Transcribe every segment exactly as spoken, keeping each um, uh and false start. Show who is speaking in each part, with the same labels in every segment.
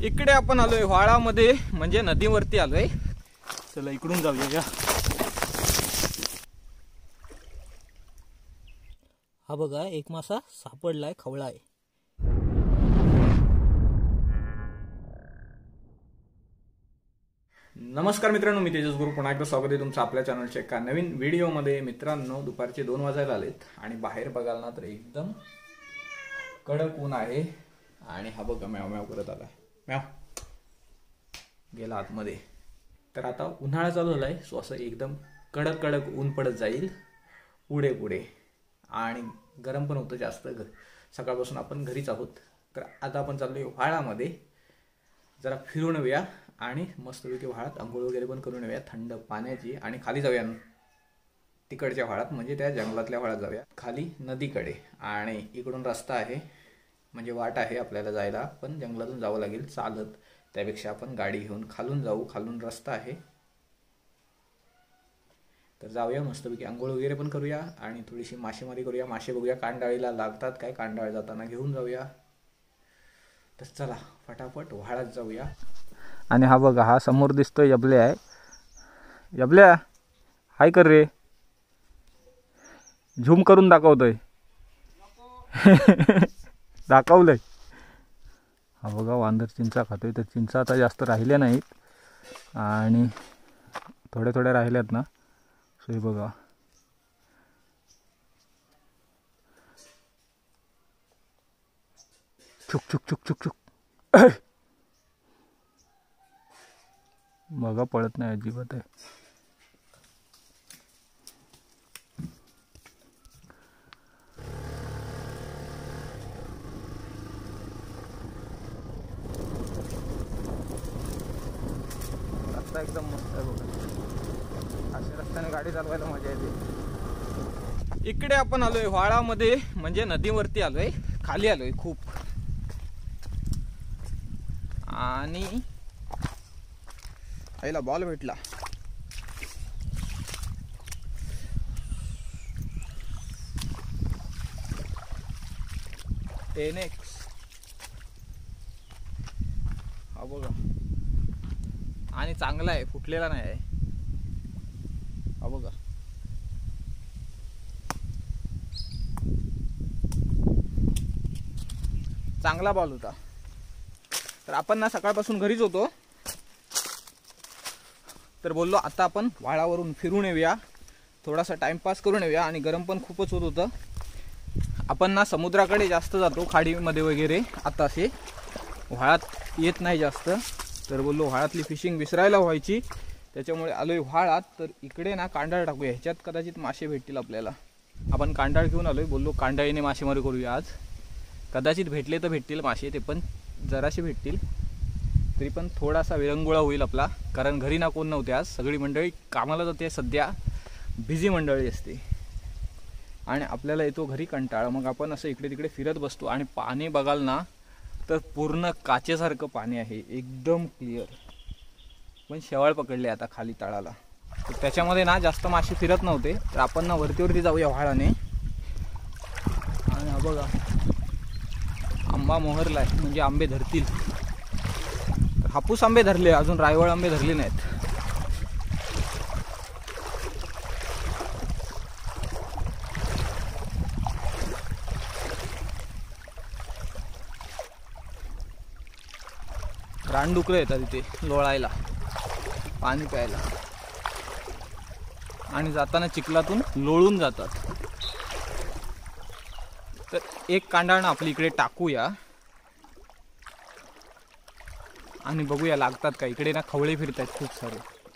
Speaker 1: इकडे आपण आलोय व्हाळामध्ये, म्हणजे नदीवरती आलोय। चला इकडून जाऊया।
Speaker 2: हा बघा एक मासा सापडलाय, खवळा आहे।
Speaker 1: नमस्कार मित्रांनो, मी तेजस गुरु पुन्हा एकदा स्वागत आहे तुमचं आपल्या चॅनलच्या एका नवीन व्हिडिओमध्ये। मित्रांनो दुपारचे दोन वाजायला आलेत आणि बाहेर बघाल ना तर एकदम कडक ऊन आहे आणि हा बघा म्याव म्याव करत आलाय, म्याव गेला आतमध्ये। तर आता उन्हाळा चालू झालाय, सो असं एकदम कडक कडक ऊन पडत जाईल पुढे पुढे आणि गरम पण होतं जास्त। सकाळपासून आपण घरीच आहोत, तर आता आपण चाललोय व्हाळामध्ये जरा फिरून येऊया आणि मस्तपैकी व्हाळात आंघोळ वगैरे पण करून येऊया थंड पाण्याची, आणि खाली जाऊया तिकडच्या व्हाळात, म्हणजे त्या जंगलातल्या व्हाळात जाऊया खाली नदीकडे। आणि इकडून रस्ता आहे, म्हणजे वाट आहे आपल्याला जायला, पण जंगलातून जावं लागेल चालत, त्यापेक्षा आपण गाडी घेऊन खालून जाऊ, खालून रस्ता आहे। तर जाऊया मस्तपैकी आंघोळ वगैरे पण करूया आणि थोडीशी मासेमारी करूया, मासे बघूया कांडाळीला लागतात काय, कांडाळ जाताना घेऊन जाऊया। तर चला फटाफट व्हाळात जाऊया। आणि हा बघा हा समोर दिसतोय यबल्या आहे, यबल्या हाय कर रे, झूम करून दाखवतोय दाखवलंय। हा बघा वांदर चिंचा खातोय, तर चिंचा आता जास्त राहिल्या नाहीत आणि थोड्या थोड्या राहिल्यात ना, सो हे बघा चुक चुक चुक चुक चुक बघा पळत नाही अजिबात आहे। रस्ता एकदम मस्त आहे बघा, अशा रस्त्याने गाडी चालवायला मजा येते। इकडे आपण आलोय व्हाळामध्ये, म्हणजे नदीवरती आलोय, खाली आलोय खूप, आणि आईला बॉल भेटला। टेन एक्स हा बघा, आणि चांगला आहे, फुटलेला नाही आहे हा बघा। चांगला बॉल होता। तर आपण ना सकाळपासून घरीच होतो, तर बोललो आता आपण व्हाळावरून फिरून येऊया, थोडासा टाइमपास करून येऊया, आणि गरम पण खूपच होत होतं। आपण ना समुद्राकडे जास्त जातो, खाडीमध्ये वगैरे, आता असे व्हाळात येत नाही जास्त, तर बोललो व्हाळातली फिशिंग विसरायला व्हायची, त्याच्यामुळे आलोय व्हाळात। तर इकडे ना कांडाळ टाकूया, ह्याच्यात कदाचित मासे भेटतील आपल्याला। आपण कांडाळ घेऊन आलोय, बोललो कांडाळीने मासेमारी करूया आज, कदाचित भेटले तर भेटतील मासे, ते पण जराशे भेटतील, तरी पण थोडासा विरंगुळा होईल आपला, कारण घरी ना कोण नव्हते आज, सगळी मंडळी कामाला जाते, सध्या बिझी मंडळी असते, आणि आपल्याला येतो घरी कंटाळा, मग आपण असं इकडे तिकडे फिरत बसतो। आणि पाणी बघाल ना तर पूर्ण काचेसारखं पाणी आहे, एकदम क्लिअर, पण शेवाळ पकडले आता खाली तळाला, तर त्याच्यामध्ये ना जास्त मासे फिरत नव्हते, तर आपण ना वरती वरती जाऊया व्हाळाने। आणि हा बघा आंबा मोहरला आहे, म्हणजे आंबे धरतील, हापूस आंबे धरले, अजून रायवळ आंबे धरले नाहीत। रानडुकरं येतात इथे लोळायला, पाणी प्यायला, आणि जाताना चिखलातून लोळून जातात। तर एक कांडाळ आपली इकडे टाकूया आणि बघूया लागतात का। इकडे ना खवळे फिरतात खूप सारे।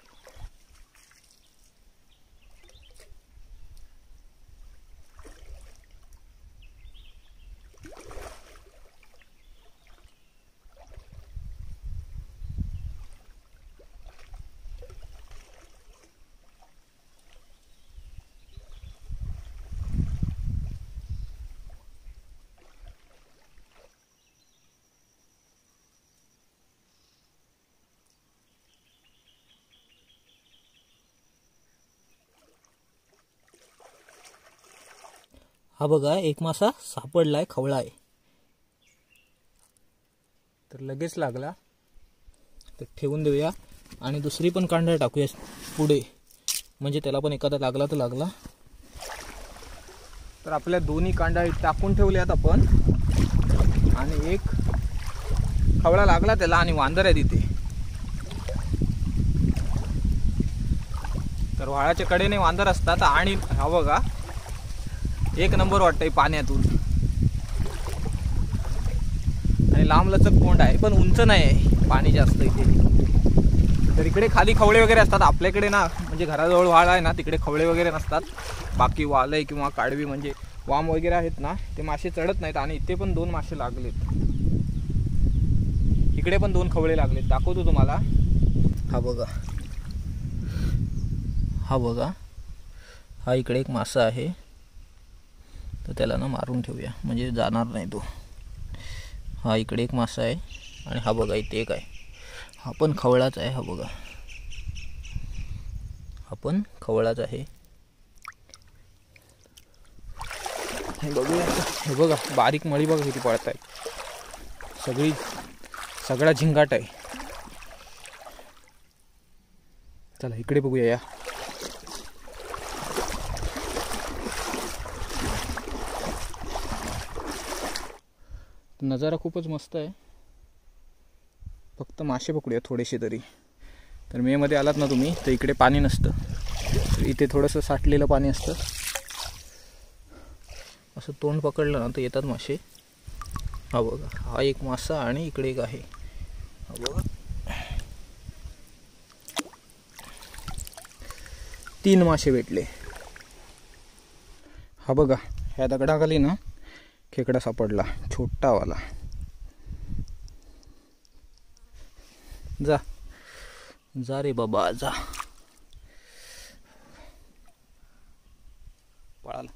Speaker 2: हा बघा एक मासा सापडलाय, खवळा आहे।
Speaker 1: तर लगेच लागला,
Speaker 2: तर ठेवून देऊया आणि दुसरी पण कांडा टाकूया पुढे, म्हणजे त्याला पण एखादा लागला तर लागला.
Speaker 1: तर आपल्या दोन्ही कांडा टाकून ठेवल्यात आपण आणि एक खवळा लागला त्याला आणि वांदर आहे तिथे. तर व्हाळाच्या कडेने वांदर असतात आणि हा बघा एक नंबर वाटतंय पाण्यातून आणि लांब लचक कोंड आहे पण उंच नाही आहे पाणी जास्त इथे. तर इकडे खाली खवळे वगैरे असतात. आपल्याकडे ना म्हणजे घराजवळ व्हाळ आहे ना तिकडे खवळे वगैरे नसतात. बाकी वालय किंवा काडवी म्हणजे वाम वगैरे आहेत ना ते मासे चढत नाहीत. आणि इथे पण दोन मासे लागलेत, इकडे पण दोन खवळे लागलेत, दाखवतो तुम्हाला.
Speaker 2: हा बघा, हा बघा, हा इकडे एक मासा आहे. तर त्याला ना मारून ठेवूया म्हणजे जाणार नाही तो. हा इकडे एक मासा आहे आणि हा बघा इथे एक आहे. हा पण खवळाच आहे. हा बघा, हा पण खवळाच आहे.
Speaker 1: हे बघूया, हे बघा बारीक मळी बघा किती पडत आहे. सगळी सगळा झिंगाट आहे. चला इकडे बघूया. या नजारा खूपच मस्त आहे. फक्त मासे पकडूया थोडेसे तरी. तर मे मध्ये आलात ना तुम्ही तर इकडे पाणी नसतं, तर इथे थोडंसं साठलेलं पाणी असतं.
Speaker 2: असं तोंड पकडलं ना तर येतात मासे. हा बघा, हा एक मासा आणि इकडे एक आहे. हा बघा,
Speaker 1: तीन मासे भेटले. हा बघा, ह्या दगडाखाली ना खेकडा सापडला, छोटावाला.
Speaker 2: जा जा रे बाबा जा.
Speaker 1: पळाला.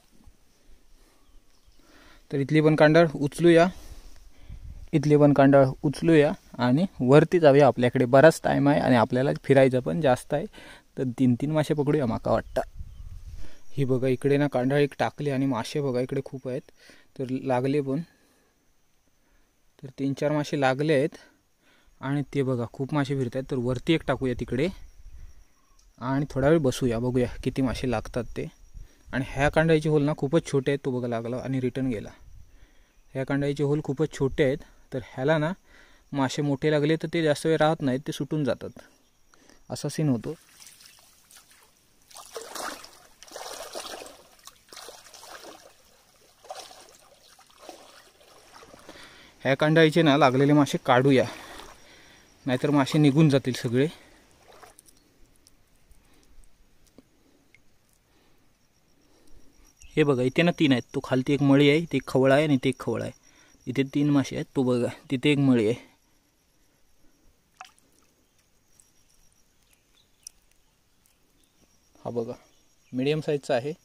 Speaker 1: तर इथली पण कांडाळ उचलूया, इथली पण कांडाळ उचलूया आणि वरती जाऊया. आपल्याकडे बराच टाईम आहे आणि आपल्याला फिरायचं पण जास्त आहे. तर तीन तीन मासे पकडूया माका वाटतं. ही बघा इकडे ना कांडाळ एक टाकली आणि मासे बघा इकडे खूप आहेत. तर लागले पण, तर तीन चार मासे लागले आहेत आणि ते बघा खूप मासे फिरत आहेत. तर वरती एक टाकूया तिकडे आणि थोडा वेळ बसूया, बघूया किती मासे लागतात ते. आणि ह्या कांडाळीचे होल ना खूपच छोटे आहेत. तो बघा लागला आणि रिटर्न गेला. ह्या कांडाळीचे होल खूपच छोटे आहेत. तर ह्याला ना मासे मोठे लागले तर ते जास्त वेळ राहत नाहीत, ते सुटून जातात. असा सीन होतो. ह्या कांडाळीचे ना लागलेले मासे काढूया, नाहीतर मासे निघून जातील सगळे.
Speaker 2: हे बघा इथे ना तीन आहेत. तो खालती एक मळी आहे, इथे एक खवळा आहे आणि इथे एक खवळा आहे. इथे तीन मासे आहेत. तो बघा तिथे एक मळी आहे.
Speaker 1: हा बघा मीडियम साईजचा आहे.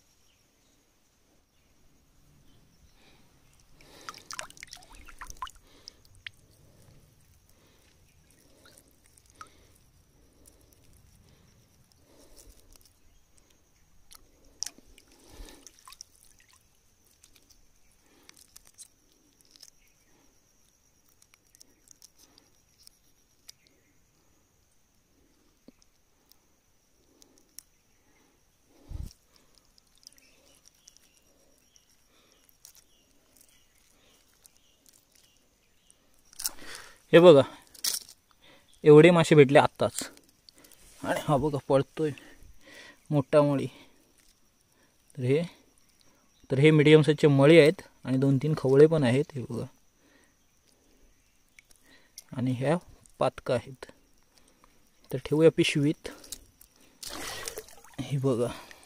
Speaker 2: हे बघा एवढे मासे भेटले आत्ताच. आणि हा बघा पळतोय मोठा मळी. तर हे तर हे मीडियम साईजचे मळी आहेत आणि दोन तीन खवळे पण आहेत. हे बघा, आणि ह्या पातका आहेत. तर ठेवूया पिशवीत. हे बघा,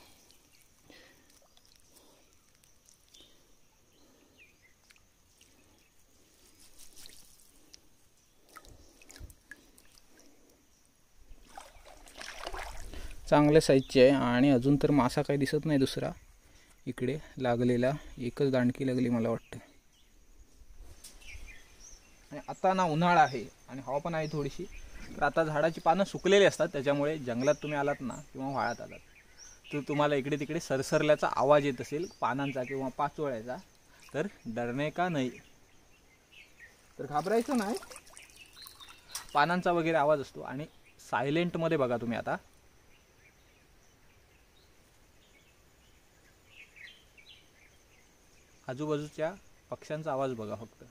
Speaker 1: चांगल्या साईजचे आहे. आणि अजून तर मासा काही दिसत नाही दुसरा इकडे लागलेला. एकच दांडकी लागली मला वाटतं. आणि आता ना उन्हाळा आहे आणि हवा पण आहे थोडीशी. तर आता झाडाची पानं सुकलेली असतात, त्याच्यामुळे जंगलात तुम्ही आलात ना किंवा व्हाळात आलात तर तुम्हाला इकडे तिकडे सरसरल्याचा आवाज येत असेल पानांचा किंवा पाचोळ्याचा. तर डरणे का नाही, तर घाबरायचं नाही. पानांचा वगैरे आवाज असतो. आणि सायलेंटमध्ये बघा तुम्ही आता, आजूबाजूच्या पक्ष्यांचा आवाज बघा फक्त.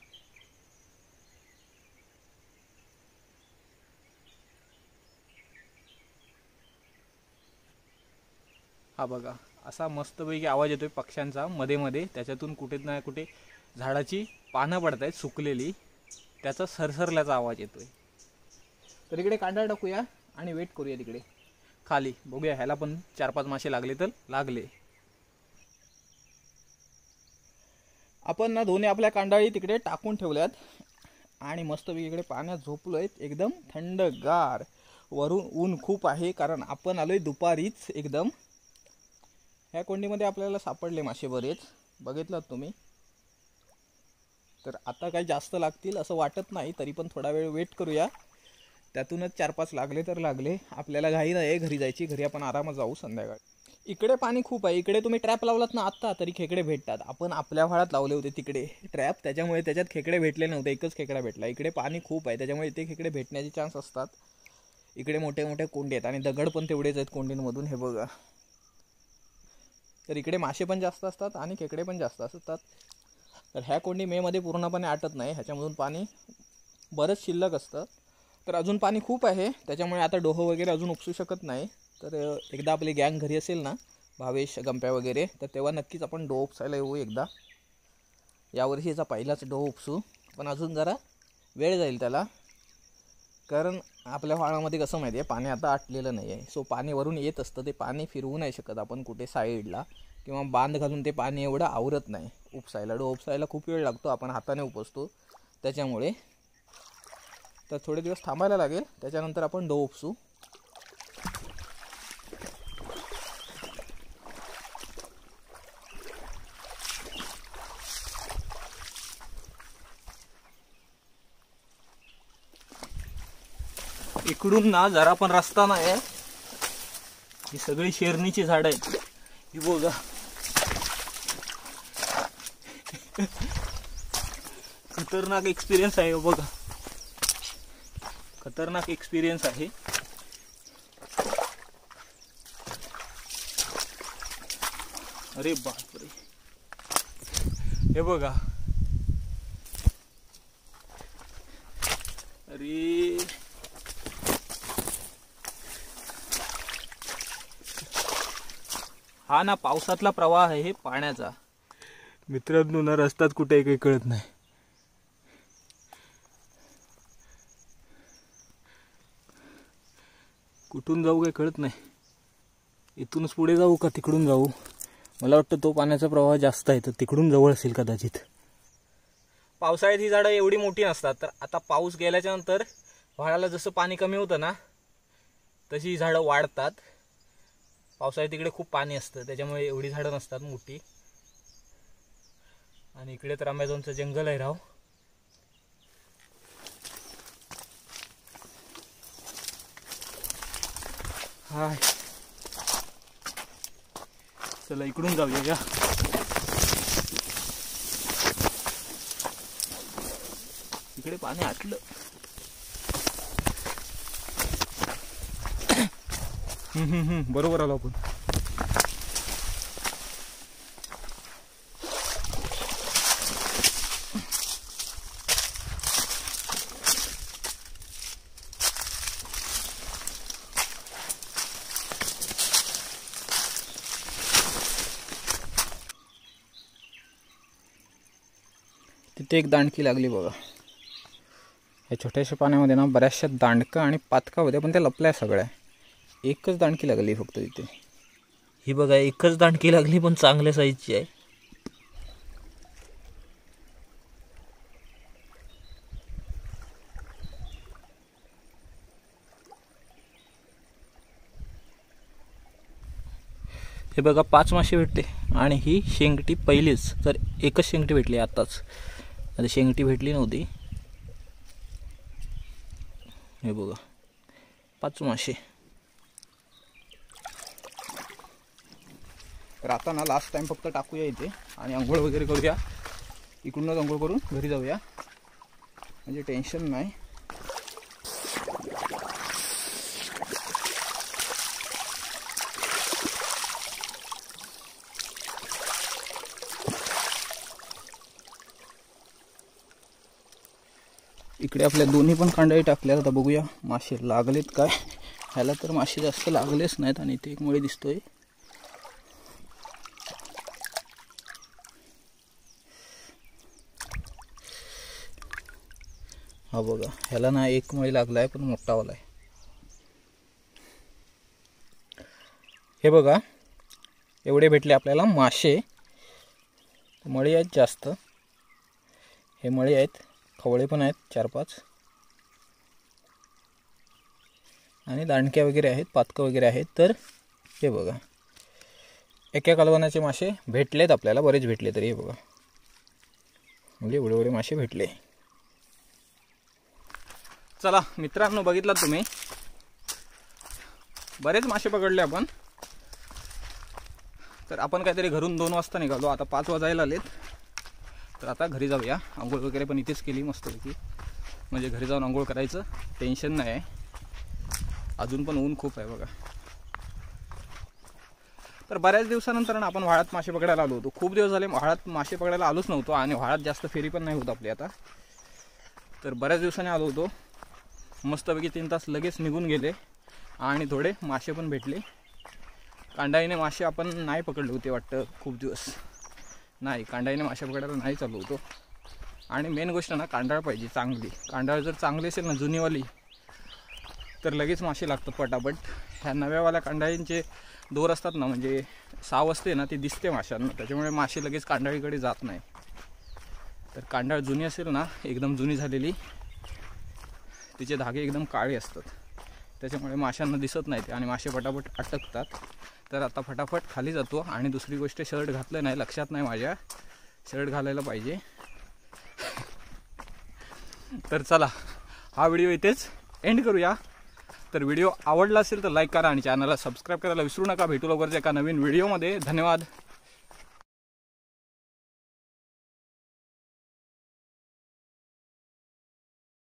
Speaker 1: हा बघा असा मस्तपैकी आवाज येतोय पक्ष्यांचा मध्ये मध्ये. त्याच्यातून कुठे ना कुठे झाडाची पानं पडत आहेत सुकलेली, त्याचा सरसरल्याचा आवाज येतोय. तर इकडे कांदा टाकूया आणि वेट करूया तिकडे खाली, बघूया ह्याला पण चार पाच मासे लागले तर लागले. आपण ना दोन्ही आपल्या कांडाळी तिकडे टाकून ठेवल्यात आणि मस्तपैकी इकडे पाण्यात झोपलो आहेत, एकदम थंडगार. वरून ऊन खूप आहे कारण आपण आलोय दुपारीच एकदम. ह्या कोंडीमध्ये आपल्याला सापडले मासे बरेच, बघितलात तुम्ही. तर आता काही जास्त लागतील असं वाटत नाही, तरी पण थोडा वेळ वेट करूया. त्यातूनच चार पाच लागले तर लागले. आपल्याला घाई नाही घरी जायची, घरी आपण आरामात जाऊ संध्याकाळी. इकडे पाणी खूप आहे. इकडे तुम्ही ट्रॅप लावलात ना आत्ता तरी खेकडे भेटतात. आपण आपल्या व्हाळात लावले होते तिकडे ट्रॅप, त्याच्यामुळे त्याच्यात खेकडे भेटले नव्हते, एकच खेकडा भेटला. इकडे पाणी खूप आहे त्याच्यामुळे इथे खेकडे भेटण्याचे चान्स असतात. इकडे मोठे मोठे कोंडे आहेत आणि दगड पण तेवढेच आहेत कोंडींमधून, हे बघा. तर इकडे मासे पण जास्त असतात आणि खेकडे पण जास्त असतात. तर ह्या कोंडी मेमध्ये पूर्णपणे आटत नाही, ह्याच्यामधून पाणी बरंच शिल्लक असतं. तर अजून पाणी खूप आहे त्याच्यामुळे आता डोह वगैरे अजून उपसू शकत नाही. तर एकदा आपली गँग घरी असेल ना, भावेश गंप्या वगैरे, तर तेव्हा नक्कीच आपण डोह उपसायला येऊ एकदा. यावर्षी याचा पहिलाच डोह उपसू, पण अजून जरा वेळ जाईल त्याला, कारण आपल्या व्हाळामध्ये कसं माहिती आहे पाणी आता आटलेलं नाही आहे. सो पाणी वरून येत असतं, ते पाणी फिरवू नाही शकत आपण कुठे साईडला, किंवा बांध घालून ते पाणी एवढं आवरत नाही उपसायला. डोह उपसायला खूप वेळ लागतो, आपण हाताने उपसतो त्याच्यामुळे. तर थोडे दिवस थांबायला लागेल, त्याच्यानंतर आपण डोह उपसू. इकडून ना जरा पण रस्ता नाही आहे, ही सगळी शेरणीची झाड आहेत. ही बघा खतरनाक एक्सपिरियन्स आहे बघा, खतरनाक एक्सपिरियन्स आहे. अरे बापरे, हे बघा. अरे हा ना पावसातला प्रवाह आहे पाण्याचा मित्रांनो. ना रस्त्यात कुठे काही कळत नाही. कुठून जाऊ काही कळत नाही. इथूनच पुढे जाऊ का तिकडून जाऊ? मला वाटतं तो पाण्याचा प्रवाह जास्त आहे तर तिकडून जवळ असेल कदाचित. पावसाळ्यात ही झाडं एवढी मोठी नसतात, तर आता पाऊस गेल्याच्या नंतर व्हाळाला जसं पाणी कमी होतं ना तशी ही झाडं वाढतात. पावसाळ्यात तिकडे खूप पाणी असतं त्याच्यामुळे एवढी झाडं नसतात मोठी. आणि इकडे तर अमेझॉनचं जंगल आहे राव. हाय चला इकडून जाऊया का. इकडे पाणी आटलं. हम्म हम्म हम्म बरोबर आलो आपण. तिथे एक दांडकी लागली बघा. या छोट्याशा पाण्यामध्ये ना बऱ्याचशा दांडका आणि पातका होत्या, पण त्या लपल्या सगळ्या. एकच दांडकी लागली फक्त तिथे. ही बघा एकच दांडकी लागली, पण चांगल्या साईजची आहे. हे बघा पाच मासे भेटते आणि ही शेंगटी पहिलीच. तर एकच शेंगटी भेटली आताच, आता शेंगटी भेटली नव्हती. हे बघा पाच मासे. तर आता ना लास्ट टाइम फक्त टाकूया इथे आणि आंघोळ वगैरे करूया. इकडूनच आंघोळ करून घरी जाऊया म्हणजे टेन्शन नाही. इकडे आपल्या दोन्ही पण कांडाळी टाकल्या. आता बघूया मासे लागलेत काय. ह्याला तर मासे जास्त लागलेच नाहीत आणि इथे एक मुळे दिसतोय. हा बघा, ह्याला ना एक मळी लागलाय पण मोठावाला आहे. हे बघा एवढे भेटले आपल्याला मासे. मळी आहेत जास्त, हे मळी आहेत, खवळे पण आहेत चार पाच आणि दांडक्या वगैरे आहेत, पातकं वगैरे आहेत. तर हे बघा एका कालवनाचे मासे भेटलेत आपल्याला, बरेच भेटले. तरी हे बघा म्हणजे एवढे एवढे मासे भेटले. चला मित्रांनो, बघितला तुम्ही बरेच मासे पकडले आपण. तर आपण काहीतरी घरून दोन वाजता निघालो, आता पाच वाजायला आलेत. तर आता घरी जाऊया. आंघोळ वगैरे पण इथेच केली मस्तपैकी, म्हणजे घरी जाऊन आंघोळ करायचं टेन्शन नाही आहे. अजून पण ऊन खूप आहे बघा. तर बऱ्याच दिवसानंतर ना आपण व्हाळात मासे पकडायला आलो होतो. खूप दिवस झाले व्हाळात मासे पकडायला आलोच नव्हतो आणि व्हाळात जास्त फेरी पण नाही होत आपली आता. तर बऱ्याच दिवसांनी आलो होतो. मस्तपैकी तीन तास लगेच निघून गेले आणि थोडे मासे पण भेटले. कांडाईने मासे आपण नाही पकडले होते वाटतं खूप दिवस. नाही, कांडाईने मासे पकडायला नाही चालू होतो. आणि मेन गोष्ट ना, कांडाळ पाहिजे चांगली. कांडाळ जर चांगली असेल ना, जुनीवाली, तर लगेच मासे लागतात पटापट. ह्या नव्यावाल्या कांडाळींचे दोर असतात ना, म्हणजे साव असते ना, ती दिसते माशांना, त्याच्यामुळे मासे लगेच कांडाळीकडे जात नाही. तर कांडाळ जुनी असेल ना, एकदम जुनी झालेली, तिचे धागे एकदम काळे असतात, त्याच्यामुळे माशांना दिसत नाही ते आणि मासे पटापट अटकतात. तर आता फटाफट खाली जातो. आणि दुसरी गोष्ट, शर्ट घातलं नाही, लक्षात नाही माझ्या, शर्ट घालायला पाहिजे. तर चला हा व्हिडिओ इथेच एंड करूया. तर व्हिडिओ आवडला असेल तर लाईक करा आणि चॅनलला सबस्क्राईब करायला विसरू नका. भेटू लवकरच एका नवीन व्हिडिओमध्ये. धन्यवाद.